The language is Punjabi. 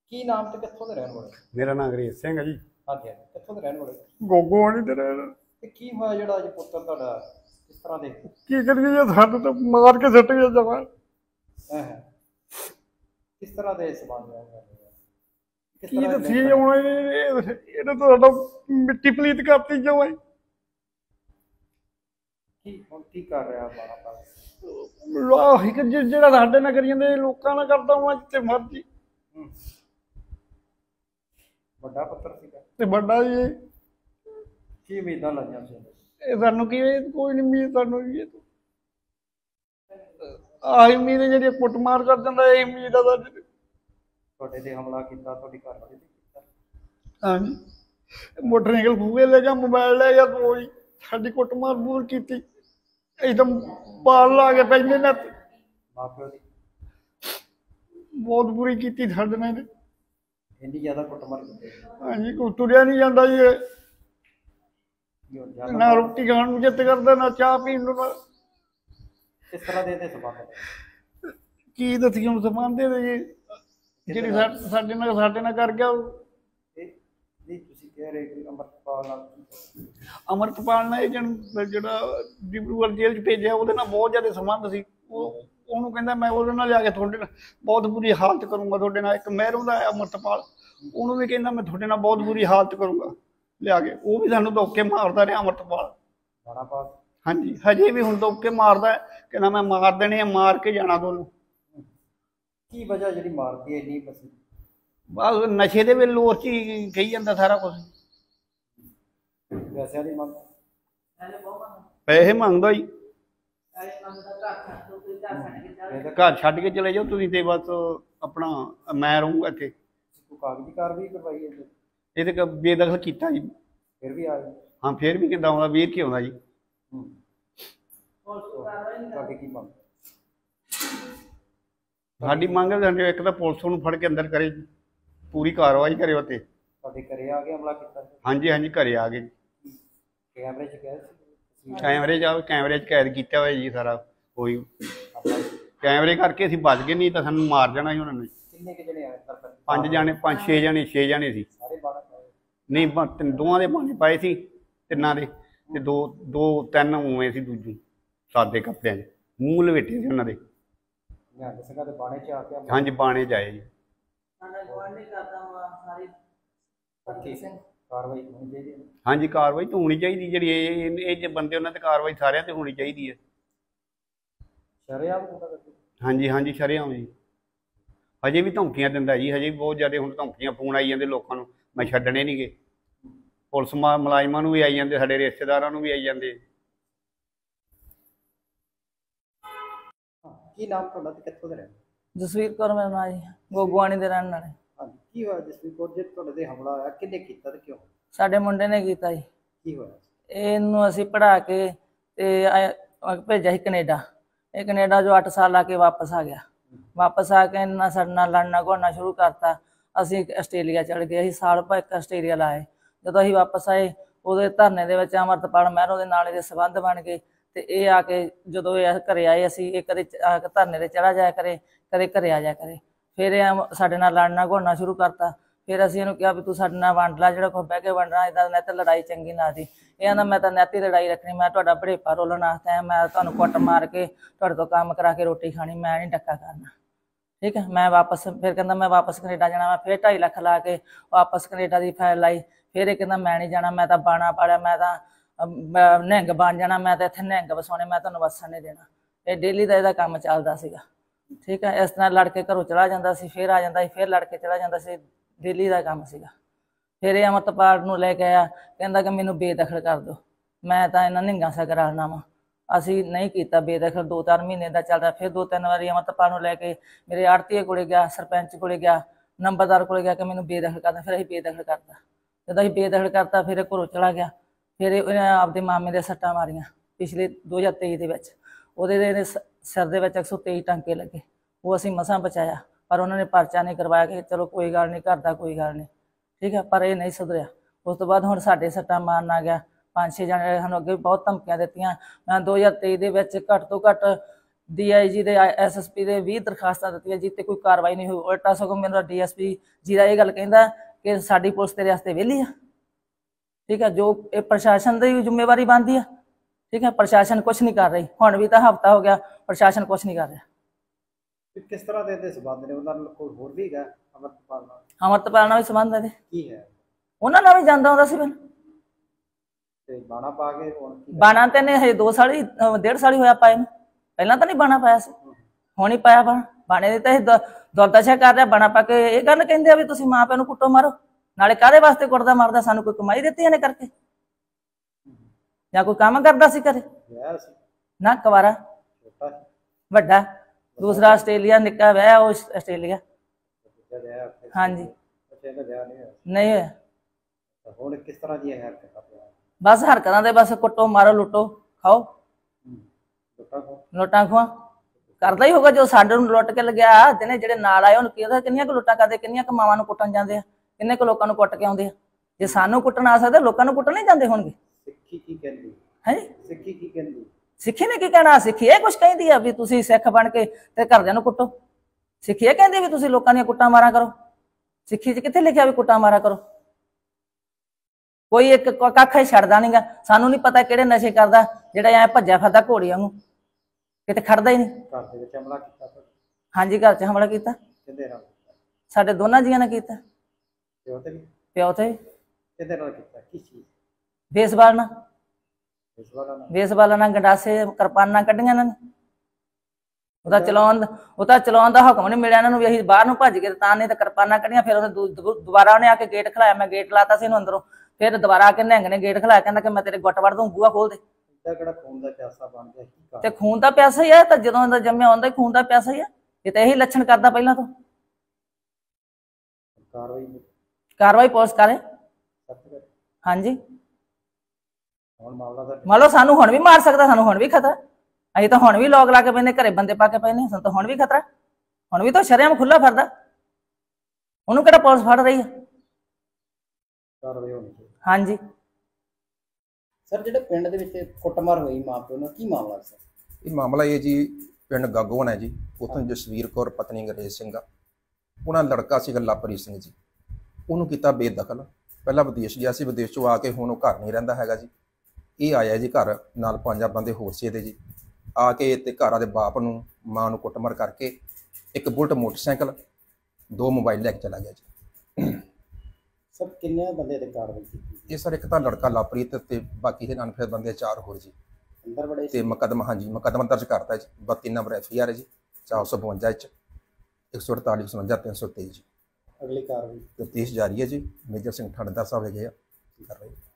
ਕੀ ਨਾਮ ਤੇ ਕਿੱਥੋਂ ਦੇ ਰਹਿਣ ਵਾਲੇ? ਮੇਰਾ ਨਾਮ ਅੰਗਰੇਜ਼ ਸਿੰਘ ਹੈ ਜੀ। ਹਾਂਜੀ ਹਾਂਜੀ, ਕਿੱਥੋਂ ਦੇ ਰਹਿਣ ਵਾਲੇ? ਗੋਗੋਆਣੀ ਦੇ ਰਹਿਣ। ਤੇ ਕੀ ਹੋਇਆ ਜਿਹੜਾ ਅੱਜ ਪੁੱਤਰ ਤੁਹਾਡਾ ਕਿਸ ਤਰ੍ਹਾਂ ਦੇ? ਕੀ ਕਰੀਏ ਜੀ, ਸਾਨੂੰ ਤਾਂ ਮਾਰ ਕੇ ਸੁੱਟ ਗਿਆ ਜਮਾਂ। ਹੈ ਕਿਸ ਤਰ੍ਹਾਂ ਦੇ ਸਮਾਨ ਹੈ? ਕਿਸ ਕੀ ਤਰ੍ਹਾਂ ਦੇ ਦੱਸੀਏ ਹੁਣ, ਇਹਨੇ ਤਾਂ ਸਾਡਾ ਮਿੱਟੀ ਪਲੀਤ ਕਰਤੀ ਜਮਾਂ ਹੀ। ਕੀ ਹੁਣ ਕੀ ਕਰ ਰਿਹਾ ਬਾਬਾ ਪਾਸ? ਆਹੀ ਕਿ ਜਿਹੜਾ ਸਾਡੇ ਨਾਲ ਕਰੀ ਜਾਂਦੇ ਲੋਕਾਂ ਨਾਲ ਕਰਦਾ ਹਾਂ ਜਿੱਥੇ ਮਰਜੀ। ਵੱਡਾ ਪੁੱਤਰ ਸੀਗਾ ਤੇ ਵੱਡਾ ਜੀ ਕੀ ਉਮੀਦਾਂ ਲਾਈਆਂ ਸੀ? ਇਹ ਸਾਨੂੰ ਕੀ ਕੋਈ ਨਹੀਂ ਉਮੀਦ ਸਾਨੂੰ ਜੀ। ਆਹੀ ਉਮੀਦ ਜਿਹੜੀ ਕੁੱਟਮਾਰ ਕਰ ਦਿੰਦਾ, ਇਹ ਉਮੀਦ ਆ ਸਾਡੀ। ਤੁਹਾਡੇ ਤੇ ਹਮਲਾ ਕੀਤਾ, ਤੁਹਾਡੀ ਘਰ ਵਾਲੇ ਤੇ ਕੀਤਾ? ਹਾਂਜੀ, ਮੋਟਰਸਾਈਕਲ ਖੂਹੇ ਲੈ ਗਿਆ, ਮੋਬਾਈਲ ਲੈ ਗਿਆ, ਦੋ ਜੀ ਸਾਡੀ ਕੁੱਟਮਾਰ ਬੂਰ ਕੀਤੀ। ਇੱਕਦਮ ਬਾਲ ਲਾ ਕੇ ਪੈਂਦੇ ਨੇ। ਮਾਂ ਪਿਓ ਦੀ ਬਹੁਤ ਬੁਰੀ ਕੀਤੀ ਸਾਡੇ ਨਾਲ। ਇੰਨੀ ਜ਼ਿਆਦਾ ਕੁੱਟਮਾਰ ਕੀਤੀ? ਹਾਂਜੀ, ਕੋਈ ਤੁਰਿਆ ਨਹੀਂ ਜਾਂਦਾ ਜੀ, ਨਾ ਰੋਟੀ ਖਾਣ ਨੂੰ ਜਿੱਤ ਕਰਦਾ, ਨਾ ਚਾਹ ਪੀਣ ਨੂੰ। ਕਿਸ ਤਰ੍ਹਾਂ ਦੇ ਸਬੰਧ? ਕੀ ਦੱਸੀਏ ਹੁਣ ਸਬੰਧ ਦੇ ਜੀ, ਜਿਹੜੀ ਸਾਡੇ ਨਾਲ ਕਰ ਗਿਆ। ਤੁਸੀਂ ਕਹਿ ਰਹੇ ਕਿ ਅੰਮ੍ਰਿਤਪਾਲ ਨੇ ਜਿਹੜਾ ਡਿਬਰੂਗੜ੍ਹ ਜੇਲ੍ਹ 'ਚ ਭੇਜਿਆ, ਉਹਦੇ ਨਾਲ ਬਹੁਤ ਜ਼ਿਆਦਾ ਸੰਬੰਧ ਸੀ। ਉਹਨੂੰ ਕਹਿੰਦਾ ਮੈਂ ਉਹਦੇ ਨਾਲ ਲਿਆ ਕੇ ਤੁਹਾਡੇ ਨਾਲ ਬਹੁਤ ਬੁਰੀ ਹਾਲਤ ਕਰੂੰਗਾ। ਤੁਹਾਡੇ ਨਾਲ ਇੱਕ ਮਹਿਰੋਂ ਦਾ ਅੰਮ੍ਰਿਤਪਾਲ, ਉਹਨੂੰ ਵੀ ਕਹਿੰਦਾ ਮੈਂ ਤੁਹਾਡੇ ਨਾਲ ਬਹੁਤ ਬੁਰੀ ਹਾਲਤ ਕਰੂੰਗਾ ਲਿਆ ਕੇ। ਉਹ ਵੀ ਸਾਨੂੰ ਧੋਕੇ ਮਾਰਦਾ ਰਿਹਾ ਅੰਮ੍ਰਿਤਪਾਲ। ਹਾਂਜੀ, ਹਜੇ ਵੀ ਹੁਣ ਧੋਕੇ ਮਾਰਦਾ, ਕਹਿੰਦਾ ਮੈਂ ਮਾਰ ਦੇਣੇ ਆ, ਮਾਰ ਕੇ ਜਾਣਾ ਤੁਹਾਨੂੰ। ਕੀ ਵਜ੍ਹਾ ਜਿਹੜੀ ਮਾਰਦੀ ਹੈ ਇੰਨੀ? ਬਸ ਨਸ਼ੇ ਦੇ ਵਿੱਚ ਲੋਰ 'ਚ ਹੀ ਕਹੀ ਜਾਂਦਾ ਸਾਰਾ ਕੁਛ। ਪੈਸਿਆਂ ਦੀ ਮੰਗ? ਪੈਸੇ ਮੰਗਦਾ ਜੀ, ਘਰ ਛੱਡ ਕੇ ਚਲੇ ਜਾਓ ਤੁਸੀਂ ਤੇ ਬਸ ਆਪਣਾ ਮੈਂ ਰਹੂੰਗਾ ਇੱਥੇ। ਕਾਗਜ਼ੀ ਕਾਰਵਾਈ ਕਰਵਾਈ ਹੈ? ਇਹ ਤੇ ਬੇਦਖਲ ਕੀਤਾ ਜੀ। ਫਿਰ ਵੀ ਆ ਗਏ? ਹਾਂ, ਫਿਰ ਵੀ ਕਿੱਦਾਂ ਆਉਂਦਾ, ਵੀਰ ਕੀ ਆਉਂਦਾ ਜੀ। ਤੁਹਾਡੀ ਕੀ ਮੰਗ? ਸਾਡੀ ਮੰਗ ਹੈ ਇੱਕ ਤਾਂ ਪੁਲਿਸ ਨੂੰ ਫੜ ਕੇ ਅੰਦਰ ਕਰੇ, ਪੂਰੀ ਕਾਰਵਾਈ ਕਰੇ ਉੱਤੇ। ਤੁਹਾਡੇ ਘਰੇ ਆ ਕੇ ਹਮਲਾ ਕੀਤਾ? ਹਾਂਜੀ ਹਾਂਜੀ, ਘਰੇ ਆ ਗਏ। ਕੈਮਰੇ 'ਚ ਕੈਦ? ਕੈਮਰੇ 'ਚ ਕੈਦ ਕੀਤਾ ਹੋਇਆ ਜੀ ਸਾਰਾ। ਕੋਈ ਕੈਮਰੇ ਕਰਕੇ ਅਸੀਂ ਬਚ ਗਏ, ਨਹੀਂ ਤਾਂ ਸਾਨੂੰ ਮਾਰ ਜਾਣਾ ਸੀ ਉਹਨਾਂ ਨੇ। ਕਿੰਨੇ ਕੁ ਜਣੇ ਆਏ? 5 ਜਾਣੇ, 6 ਜਾਣੇ ਸੀ। ਸਾਰੇ ਬਾਹਰ ਪਾਏ? ਨਹੀਂ, ਦੋਵਾਂ ਦੇ ਬਾਣੇ ਪਾਏ ਸੀ, ਤਿੰਨਾਂ ਦੇ, ਤੇ ਦੋ ਤਿੰਨ ਉਵੇਂ ਸੀ ਦੂਜੂ ਸਾਦੇ ਕੱਪੜਿਆਂ 'ਚ, ਮੂੰਹ ਲਵੇਟੇ ਸੀ ਉਹਨਾਂ ਦੇ। ਬਾਣੇ 'ਚ ਆ ਕੇ? ਹਾਂਜੀ, ਬਾਣੇ 'ਚ ਆਏ ਜੀ। ਕਾਰਵਾਈ ਹੋਣੀ ਚਾਹੀਦੀ ਹੈ? ਹਾਂਜੀ, ਕਾਰਵਾਈ ਤਾਂ ਹੋਣੀ ਚਾਹੀਦੀ। ਜਿਹੜੀ ਇਹ ਜੇ ਬੰਦੇ ਉਹਨਾਂ ਤੇ ਕਾਰਵਾਈ ਸਾਰਿਆਂ ਤੇ ਹੋਣੀ ਚਾਹੀਦੀ ਹੈ। ਸ਼ਰੇਆਮ? ਹਾਂਜੀ ਹਾਂਜੀ, ਸ਼ਰੇਆਮ ਜੀ। ਹਜੇ ਵੀ ਧਮਕੀਆਂ ਦਿੰਦਾ ਜੀ, ਹਜੇ ਵੀ ਬਹੁਤ ਜ਼ਿਆਦਾ ਹੁਣ ਧਮਕੀਆਂ ਫੋਨ ਆਈ ਜਾਂਦੇ ਲੋਕਾਂ ਨੂੰ, ਮੈਂ ਛੱਡਣੇ ਨਹੀਂ ਗੇ। ਪੁਲਿਸ ਮੁਲਾਜ਼ਮਾਂ ਨੂੰ ਵੀ ਆਈ ਜਾਂਦੇ, ਸਾਡੇ ਰਿਸ਼ਤੇਦਾਰਾਂ ਨੂੰ ਵੀ ਆਈ ਜਾਂਦੇ। ਕੀ ਨਾਮ ਤੁਹਾਡਾ ਤੇ ਕਿੱਥੋਂ ਦੇ ਰਹਿਣ? ਜਸਵੀਰ ਕੌਰ ਮੇਰਾ ਨਾਂ ਜੀ, ਗੋਗੋਆਣੀ ਦੇ ਰਹਿਣ ਵਾਲੇ। ਹਾਂਜੀ, ਕੀ ਹੋਇਆ ਜਸਵੀਰ ਕੌਰ ਜੀ, ਤੁਹਾਡੇ ਤੇ ਹਮਲਾ ਹੋਇਆ, ਕਿਹਨੇ ਕੀਤਾ ਤੇ ਕਿਉਂ? ਸਾਡੇ ਮੁੰਡੇ ਨੇ ਕੀਤਾ ਜੀ। ਕੀ ਹੋਇਆ? ਇਹਨੂੰ ਅਸੀਂ ਪੜ੍ਹਾ ਕੇ ਤੇ ਭੇਜਿਆ ਸੀ ਕੈਨੇਡਾ। ਇਹ ਕੈਨੇਡਾ 'ਚੋਂ 8 ਸਾਲ ਲਾ ਕੇ ਵਾਪਸ ਆ ਗਿਆ। ਵਾਪਸ ਆ ਕੇ ਇਹਨਾਂ ਸਾਡੇ ਨਾਲ ਲੜਨਾ ਘੋੜਨਾ ਸ਼ੁਰੂ ਕਰਤਾ। ਅਸੀਂ ਆਸਟ੍ਰੇਲੀਆ ਚਲੇ ਗਏ, ਅਸੀਂ ਸਾਲ ਭਰ ਇੱਕ ਆਸਟ੍ਰੇਲੀਆ ਲਾਏ। ਜਦੋਂ ਅਸੀਂ ਵਾਪਸ ਆਏ, ਉਹਦੇ ਧਰਨੇ ਦੇ ਵਿੱਚ ਅੰਮ੍ਰਿਤਪਾਲ ਮਹਿਰੋਂ ਦੇ ਨਾਲ ਇਹਦੇ ਸੰਬੰਧ ਬਣ ਗਏ। ਤੇ ਇਹ ਆ ਕੇ ਜਦੋਂ ਇਹ ਘਰੇ ਆਏ, ਅਸੀਂ ਇਹ ਕਦੇ ਧਰਨੇ 'ਤੇ ਚੜਾ ਜਾਇਆ ਕਰੇ, ਕਦੇ ਘਰੇ ਆ ਜਾਇਆ ਕਰੇ। ਫਿਰ ਇਹ ਸਾਡੇ ਨਾਲ ਲੜਨਾ ਘੋੜਨਾ ਸ਼ੁਰੂ ਕਰਤਾ। ਫਿਰ ਅਸੀਂ ਇਹਨੂੰ ਕਿਹਾ ਵੀ ਤੂੰ ਸਾਡੇ ਨਾਲ ਵੰਡ ਲਾ, ਜਿਹੜਾ ਕੋਈ ਬਹਿ ਕੇ ਵੰਡਣਾ, ਇੱਦਾਂ ਨਿੱਤ ਲੜਾਈ ਚੰਗੀ ਨਾ ਸੀ। ਇਹ ਕਹਿੰਦਾ ਮੈਂ ਤਾਂ ਨਿੱਤ ਹੀ ਲੜਾਈ ਰੱਖਣੀ, ਮੈਂ ਤੁਹਾਡਾ ਭੜੇਪਾ ਰੋਲਣ ਵਾਸਤੇ ਆਇਆ, ਮੈਂ ਤੁਹਾਨੂੰ ਕੁੱਟ ਮਾਰ ਕੇ ਤੁਹਾਡੇ ਤੋਂ ਕੰਮ ਕਰਾ ਕੇ ਰੋਟੀ ਖਾਣੀ, ਮੈਂ ਨਹੀਂ ਡੱਕਾ ਕਰਨਾ। ਠੀਕ ਹੈ, ਮੈਂ ਵਾਪਸ ਫਿਰ ਕਹਿੰਦਾ ਮੈਂ ਵਾਪਸ ਕੈਨੇਡਾ ਜਾਣਾ। ਮੈਂ ਫਿਰ 2.5 ਲੱਖ ਲਾ ਕੇ ਵਾਪਸ ਕੈਨੇਡਾ ਦੀ ਫਾਈਲ ਲਾਈ। ਫਿਰ ਇਹ ਕਹਿੰਦਾ ਮੈਂ ਨਹੀਂ ਜਾਣਾ, ਮੈਂ ਤਾਂ ਬਾਣਾ ਪਾੜਿਆ, ਮੈਂ ਤਾਂ ਨਿਹੰਗ ਬਣ ਜਾਣਾ, ਮੈਂ ਤਾਂ ਇੱਥੇ ਨਿਹੰਗ ਵਸਾਉਣੇ, ਮੈਂ ਤੁਹਾਨੂੰ ਵਸਣ ਨਹੀਂ ਦੇਣਾ। ਇਹ ਡੇਲੀ ਦਾ ਇਹਦਾ ਕੰਮ ਚੱਲਦਾ ਸੀਗਾ। ਠੀਕ ਹੈ, ਇਸ ਤਰ੍ਹਾਂ ਲੜ ਕੇ ਘਰੋਂ ਚਲਾ ਜਾਂਦਾ ਸੀ, ਫਿਰ ਆ ਜਾਂਦਾ ਸੀ, ਫਿਰ ਲੜ ਕੇ ਚਲਾ ਜਾਂਦਾ ਸੀ, ਡੇਲੀ ਦਾ ਕੰਮ ਸੀਗਾ। ਫਿਰ ਇਹ ਅੰਮ੍ਰਿਤਪਾਲ ਨੂੰ ਲੈ ਕੇ ਆਇਆ, ਕਹਿੰਦਾ ਕਿ ਮੈਨੂੰ ਬੇਦਖਲ ਕਰ ਦਿਓ, ਮੈਂ ਤਾਂ ਇਹਨਾਂ ਨਿਹੰਗਾਂ ਸਾ ਕਰਾਉਣਾ ਵਾ। ਅਸੀਂ ਨਹੀਂ ਕੀਤਾ ਬੇਦਖਲ, 2-4 ਮਹੀਨੇ ਦਾ ਚੱਲਦਾ। ਫਿਰ 2-3 ਵਾਰੀ ਅੰਮ੍ਰਿਤਪਾਲ ਨੂੰ ਲੈ ਕੇ ਮੇਰੇ ਆੜਤੀਏ ਕੋਲੇ ਗਿਆ, ਸਰਪੰਚ ਕੋਲੇ ਗਿਆ, ਨੰਬਰਦਾਰ ਕੋਲੇ ਗਿਆ ਕਿ ਮੈਨੂੰ ਬੇਦਖਲ ਕਰਦਾ। ਫਿਰ ਅਸੀਂ ਬੇਦਖਲ ਕਰਤਾ। ਜਦੋਂ ਅਸੀਂ ਬੇਦਖਲ ਕਰਤਾ, ਫਿਰ ਇਹ ਘਰੋਂ ਚਲਾ ਗਿਆ। ਫਿਰ ਇਹਨੇ ਆਪਦੇ ਮਾਮੇ ਦੇ ਸੱਟਾਂ ਮਾਰੀਆਂ ਪਿਛਲੇ 2023 ਦੇ ਵਿੱਚ। ਉਹਦੇ ਸਿਰ ਦੇ ਵਿੱਚ 123 ਟਾਂਕੇ ਲੱਗੇ। ਉਹ ਅਸੀਂ ਮਸਾਂ ਬਚਾਇਆ, ਪਰ ਉਹਨਾਂ ਨੇ ਪਰਚਾ ਨਹੀਂ ਕਰਵਾਇਆ ਕਿ ਚਲੋ ਕੋਈ ਗੱਲ ਨਹੀਂ, ਘਰ ਦਾ ਕੋਈ ਗੱਲ ਨਹੀਂ। ਠੀਕ ਹੈ, ਪਰ ਇਹ ਨਹੀਂ ਸੁਧਰਿਆ। ਉਸ ਤੋਂ ਬਾਅਦ ਹੁਣ ਸਾਡੇ ਸੱਟਾਂ ਮਾਰਨ ਆ ਗਿਆ। 5-6 ਜਣੇ ਸਾਨੂੰ ਅੱਗੇ ਵੀ ਬਹੁਤ ਧਮਕੀਆਂ ਦਿੱਤੀਆਂ। ਮੈਂ 2023 ਦੇ ਵਿੱਚ ਘੱਟ ਤੋਂ ਘੱਟ DIG ਦੇ SSP ਦੇ 20 ਦਰਖਾਸਤਾਂ ਦਿੱਤੀਆਂ ਜਿੱਤੇ ਕੋਈ ਕਾਰਵਾਈ ਨਹੀਂ ਹੋਈ। ਉਲਟਾ ਸਗੋਂ ਮੇਰਾ DSP ਜੀ ਦਾ ਇਹ ਗੱਲ ਕਹਿੰਦਾ ਕਿ ਸਾਡੀ ਪੁਲਿਸ ਤੇਰੇ ਵਾਸਤੇ ਵਿਹਲੀ ਆ। ਠੀਕ ਹੈ, ਜੋ ਇਹ ਪ੍ਰਸ਼ਾਸਨ ਦੀ ਜ਼ਿੰਮੇਵਾਰੀ ਬਣਦੀ ਆ। ਠੀਕ ਹੈ, ਪ੍ਰਸ਼ਾਸਨ ਕੁਛ ਨਹੀਂ ਕਰ ਰਹੀ। ਹੁਣ ਵੀ ਤਾਂ ਹਫਤਾ ਹੋ ਗਿਆ ਪ੍ਰਸ਼ਾਸਨ ਕੁਛ ਨਹੀਂ ਕਰ ਰਿਹਾ। ਕਿਸ ਤਰ੍ਹਾਂ ਦੇ ਸੰਬੰਧ ਨੇ ਉਹਨਾਂ ਨਾਲ? ਕੋਈ ਹੋਰ ਵੀ ਹੈਗਾ ਅਮਰਤਪਾਲ ਨਾਲ? ਅਮਰਤਪਾਲ ਨਾਲ ਵੀ ਸੰਬੰਧ ਹੈ। ਕੀ ਹੈ? ਉਹਨਾਂ ਨਾਲ ਵੀ ਜਾਂਦਾ ਹੁੰਦਾ ਸੀ ਪਹਿਲਾਂ। ਤੇ ਬਾਣਾ ਪਾ ਕੇ ਹੁਣ ਬਾਣਾ ਤੇ ਨੇ ਹਜੇ 2 ਸਾਲ ਹੀ 1.5 ਸਾਲ ਹੀ ਹੋਇਆ ਪਾਏ ਨੂੰ। ਪਹਿਲਾਂ ਤਾਂ ਨਹੀਂ ਬਾਣਾ ਪਾਇਆ ਸੀ, ਹੁਣ ਹੀ ਪਾਇਆ ਬਾਣਾ। ਬਾਣੇ ਦੀ ਤਾਂ ਇਹ ਦੁਰਦਸ਼ਾ ਕਰ ਰਿਹਾ। ਬਾਣਾ ਪਾ ਕੇ ਇਹ ਗੱਲ ਕਹਿੰਦੇ ਆ ਵੀ ਤੁਸੀਂ ਮਾਂ ਪਿਓ ਨੂੰ ਕੁੱਟੋ ਮਾਰੋ। ਨਾਲੇ ਕਾਹਦੇ ਵਾਸਤੇ ਕੁੱਟਦਾ ਮਾਰਦਾ? ਸਾਨੂੰ ਕੋਈ ਕਮਾਈ ਦਿੱਤੀ ਇਹਨੇ ਕਰਕੇ ਜਾਂ ਕੋਈ ਕੰਮ ਕਰਦਾ ਸੀ ਘਰੇ? ਵਿਆਹ ਸੀ ਨਾ, ਕੁਵਾਰਾ। ਛੋਟਾ ਸੀ? ਵੱਡਾ, ਦੂਸਰਾ ਆਸਟ੍ਰੇਲੀਆ, ਨਿੱਕਾ ਵਿਆਹ ਉਹ ਆਸਟ੍ਰੇਲੀਆ। ਵਿਆਹ ਉੱਥੇ? ਹਾਂਜੀ, ਬੱਚੇ ਦਾ ਵਿਆਹ ਨਹੀਂ ਹੋਇਆ? ਨਹੀਂ ਹੋਇਆ। ਤਾਂ ਹੁਣ ਕਿਸ ਤਰ੍ਹਾਂ ਦੀ ਹੈ ਹਰਕਤਾਂ? ਬਸ ਹਰਕਤਾਂ ਦੇ ਬਸ ਕੁੱਟੋ ਮਾਰੋ ਲੁੱਟੋ ਖਾਓ। ਲੁੱਟਾਂ ਖਵਾ ਕਰਦਾ ਹੀ ਹੋਗਾ। ਜੋ ਸਾਡੇ ਨੂੰ ਲੁੱਟ ਕੇ ਲੱਗਿਆ ਦਿਨੇ ਜਿਹੜੇ ਨਾਲ ਆਏ ਉਹਨੂੰ ਕਿਹਾ ਕਿੰਨੀਆਂ ਕੁ ਲੁੱਟਾਂ ਕਰਦੇ, ਕਿੰਨੀਆਂ ਕੁ ਮਾਵਾਂ ਨੂੰ ਕੁੱਟਣ ਜਾਂਦੇ ਆ, ਕਿੰਨੇ ਕੁ ਲੋਕਾਂ ਨੂੰ ਕੁੱਟ ਕੇ ਆਉਂਦੇ ਆ। ਜੇ ਸਾਨੂੰ ਕੁੱਟਣ ਆ ਸਕਦੇ ਲੋਕਾਂ ਨੂੰ ਕੁੱਟਣ ਨਹੀਂ ਜਾਂਦੇ ਹੋਣਗੇ। ਸਿੱਖੀ ਕੀ ਕਹਿੰਦੀ ਹੈ? ਸਿੱਖੀ ਕੀ ਕਹਿੰਦੀ? ਸਿੱਖੀ ਨੇ ਕੀ ਕਹਿਣਾ? ਸਿੱਖੀ ਇਹ ਕੁਛ ਕਹਿੰਦੀ ਆ ਵੀ ਤੁਸੀਂ ਸਿੱਖ ਬਣ ਕੇ ਤੇ ਘਰਦਿਆਂ ਨੂੰ ਕੁੱਟੋ। ਸਿੱਖੀ ਇਹ ਕਹਿੰਦੀ ਵੀ ਤੁਸੀਂ ਲੋਕਾਂ ਦੀਆਂ ਕੁੱਟਾਂ ਮਾਰਾਂ ਕਰੋ। ਸਿੱਖੀ 'ਚ ਕਿੱਥੇ ਲਿਖਿਆ ਵੀ ਕੁੱਟਾਂ ਮਾਰਾਂ ਕਰੋ? ਕੋਈ ਇੱਕ ਕੱਖ ਹੀ ਛੱਡਦਾ ਨਹੀਂਗਾ। ਸਾਨੂੰ ਨਹੀਂ ਪਤਾ ਕਿਹੜੇ ਨਸ਼ੇ ਕਰਦਾ ਜਿਹੜਾ ਐ ਭੱਜਿਆ ਫਿਰਦਾ ਘੋੜੀ ਵਾਂਗੂ, ਕਿਤੇ ਖੜਦਾ ਹੀ ਨਹੀਂ। ਘਰ ਦੇ ਵਿੱਚ ਹਮਲਾ ਕੀਤਾ? ਹਾਂਜੀ, ਘਰ 'ਚ ਹਮਲਾ ਕੀਤਾ। ਕਿਹਦੇ ਨਾਲ? ਸਾਡੇ ਦੋਨਾਂ ਜੀਆਂ ਨੇ ਕੀਤਾ। ਪਿਓ ਤੇ ਵੀ? ਪਿਓ ਤੇ ਕਿਹਦੇ ਨਾਲ ਕੀਤਾ? ਕੀ ਚੀਜ਼? ਬੇਸਬਾਲ ਨਾਲ। ਨਾਲ? ਬੇਸਬਾਲਾਂ ਨਾਲ ਗੰਡਾਸੇ ਕਿਰਪਾਨਾਂ ਕੱਢੀਆਂ ਇਹਨਾਂ ਨੇ। ਉਹਦਾ ਚਲਾਉਣ ਦਾ ਹੁਕਮ ਨਹੀਂ ਮਿਲਿਆ ਇਹਨਾਂ ਨੂੰ ਵੀ ਅਸੀਂ ਬਾਹਰ ਨੂੰ ਭੱਜ ਕੇ ਤਾਂ ਨਹੀਂ ਤਾਂ ਕਿਰਪਾਨਾਂ ਕੱਢੀਆਂ। ਫਿਰ ਉਹਨੇ ਦੁਬਾਰਾ ਉਹਨੇ ਆ ਕੇ ਗੇਟ ਖਲਾਇਆ। ਮੈਂ ਗੇਟ ਲਾਤਾ ਸੀ ਇਹਨੂੰ ਅੰਦਰੋਂ। ਫਿਰ ਦੁਬਾਰਾ ਆ ਕੇ ਨਿਹੰਗ ਨੇ ਗੇਟ ਖਲਾਇਆ, ਕਹਿੰਦਾ ਕਿ ਮੈਂ ਤੇਰੇ ਗੁੱਟ ਵੜ ਦੂੰ, ਬੂਹਾ ਖੋਲ ਦੇ। ਕਿਹੜਾ ਖੂਨ ਦਾ ਪਿਆਸਾ ਬਣ ਗਿਆ? ਕੀ ਕਰ? ਤੇ ਖੂਨ ਦਾ ਪਿਆਸਾ ਹੀ ਆ। ਤਾਂ ਜਦੋਂ ਦਾ ਜੰਮਿਆ ਹੁੰਦਾ ਹੀ ਖੂਨ ਦਾ ਪਿਆਸਾ ਹੀ ਆ। ਇਹ ਤਾਂ ਇਹੀ ਲੱਛਣ ਕਰਦਾ ਪਹਿਲਾਂ ਤੋਂ। ਕਾਰਵਾਈ ਪੁਲਿਸ ਕਰੇ। ਹਾਂਜੀ, ਹੁਣ ਮਾਮਲਾ ਦਾ ਮੰਨ ਲਓ ਸਾਨੂੰ ਹੁਣ ਵੀ ਮਾਰ ਸਕਦਾ, ਸਾਨੂੰ ਹੁਣ ਵੀ ਖਤਰਾ। ਅਸੀਂ ਤਾਂ ਹੁਣ ਵੀ ਲੋਕ ਲਾ ਕੇ ਪੈਨੇ, ਘਰੇ ਬੰਦੇ ਪਾ ਕੇ ਪੈਨੇ, ਸਾਨੂੰ ਤਾਂ ਹੁਣ ਵੀ ਖਤਰਾ। ਹੁਣ ਵੀ ਤਾਂ ਸ਼ਰੇਆਮ ਖੁੱਲਾ ਫਿਰਦਾ। ਉਹਨੂੰ ਕਿਹੜਾ ਪੁਲਿਸ ਫੜ ਰਹੀ ਆ? ਕਾਰਵਾਈ ਹੋਣੀ ਚਾਹੀਦੀ। ਹਾਂਜੀ ਸਰ, ਜਿਹੜੇ ਪਿੰਡ ਦੇ ਵਿੱਚ ਕੁੱਟਮਾਰ ਹੋਈ ਮਾਂ ਪਿਓ ਨਾਲ, ਕੀ ਮਾਮਲਾ ਸਰ? ਇਹ ਮਾਮਲਾ ਇਹ ਜੀ ਪਿੰਡ ਗਾਗੋਵਾਨ ਹੈ ਜੀ। ਉੱਥੋਂ ਜਸਵੀਰ ਕੌਰ ਪਤਨੀ ਅੰਗਰੇਜ਼ ਸਿੰਘ ਆ, ਉਹਨਾਂ ਦਾ ਲੜਕਾ ਸੀਗਾ ਲਵਪ੍ਰੀਤ ਸਿੰਘ ਜੀ। ਉਹਨੂੰ ਕੀਤਾ ਬੇਦਖਲ। ਪਹਿਲਾਂ ਵਿਦੇਸ਼ ਗਿਆ ਸੀ, ਵਿਦੇਸ਼ 'ਚੋਂ ਆ ਕੇ ਹੁਣ ਉਹ ਘਰ ਨਹੀਂ ਰਹਿੰਦਾ ਹੈਗਾ ਜੀ। ਇਹ ਆਇਆ ਜੀ ਘਰ ਨਾਲ 5 ਬੰਦੇ ਹੋਰ ਸੀ ਇਹਦੇ ਜੀ। ਆ ਕੇ ਤੇ ਘਰਾਂ ਦੇ ਬਾਪ ਨੂੰ ਮਾਂ ਨੂੰ ਕੁੱਟਮਾਰ ਕਰਕੇ ਇੱਕ ਬੁਲਟ ਮੋਟਰਸਾਈਕਲ 2 ਮੋਬਾਈਲ ਲੈ ਕੇ ਚਲਾ ਗਿਆ ਜੀ। ਸਰ, ਕਿੰਨੇ ਬੰਦੇ ਤੇ ਕਾਰਵਾਈ ਕੀਤੀ? ਇਹ ਸਰ ਇੱਕ ਤਾਂ ਲੜਕਾ ਲਵਪ੍ਰੀਤ ਤੇ ਬਾਕੀ ਦੇ ਅਨਫੇਰ ਬੰਦੇ 4 ਹੋਰ ਜੀ। ਅੰਦਰ ਬੜੇ ਤੇ ਮੁਕੱਦਮਾ ਦਰਜ ਕਰਤਾ ਜੀ। 32 ਨੰਬਰ FIR ਹੈ ਜੀ 452 ਚ 148 57 323 ਜੀ। ਅਗਲੀ ਕਾਰਵਾਈ ਤਫਤੀਸ਼ ਜਾਰੀ ਹੈ ਜੀ। ਮੇਜਰ ਸਿੰਘ ਠਾਣੇਦਾਰ ਸਾਹਿਬ ਹੈਗੇ ਆ ਕਰ ਰਹੇ।